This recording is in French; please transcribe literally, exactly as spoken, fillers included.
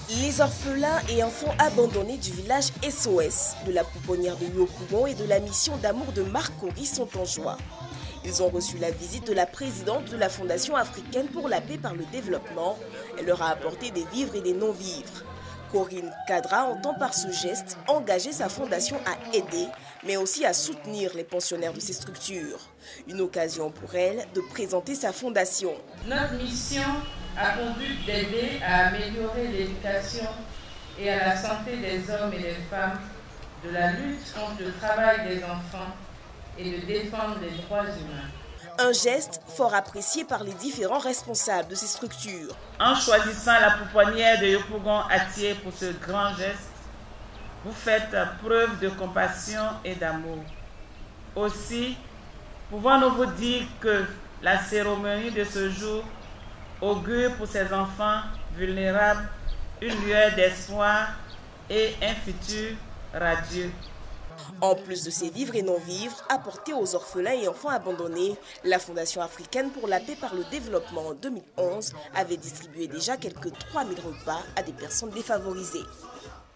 Les orphelins et enfants abandonnés du village S O S, de la pouponnière de Yopougon et de la mission d'amour de Marcory sont en joie. Ils ont reçu la visite de la présidente de la Fondation africaine pour la paix par le développement. Elle leur a apporté des vivres et des non-vivres. Corinne Kadra entend par ce geste engager sa fondation à aider, mais aussi à soutenir les pensionnaires de ces structures. Une occasion pour elle de présenter sa fondation. Notre mission a pour but d'aider à améliorer l'éducation et à la santé des hommes et des femmes, de la lutte contre le travail des enfants et de défendre les droits humains. Un geste fort apprécié par les différents responsables de ces structures. En choisissant la pouponnière de Yopougon Atié pour ce grand geste, vous faites preuve de compassion et d'amour. Aussi, pouvons-nous vous dire que la cérémonie de ce jour augure pour ces enfants vulnérables une lueur d'espoir et un futur radieux. En plus de ces vivres et non-vivres apportés aux orphelins et enfants abandonnés, la Fondation africaine pour la paix par le développement en deux mille onze avait distribué déjà quelques trois mille repas à des personnes défavorisées.